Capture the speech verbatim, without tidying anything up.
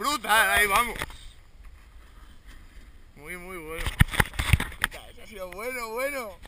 brutal, ahí vamos. Muy, muy bueno. Eso ha sido bueno, bueno.